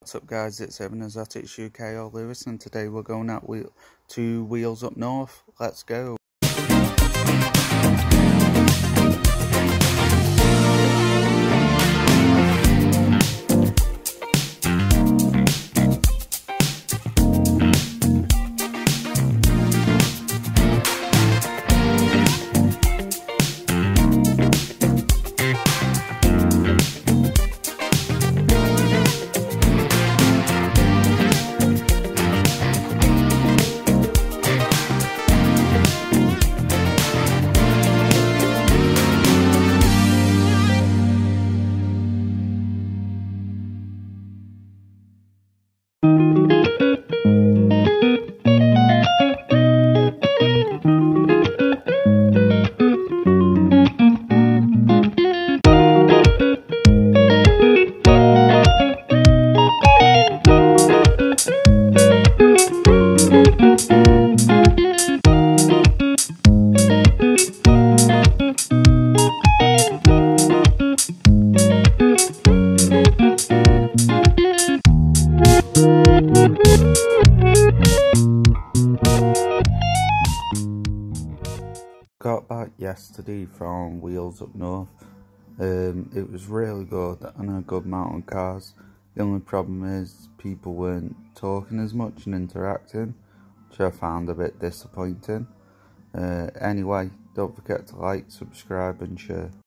What's up guys, it's Evan Exotics UK or Lewis, and today we're going out to Wheels Up North. Let's go. Got back yesterday from Wheels Up North. It was really good and a good amount of cars. The only problem is people weren't talking as much and interacting, which I found a bit disappointing. Anyway, don't forget to like, subscribe and share.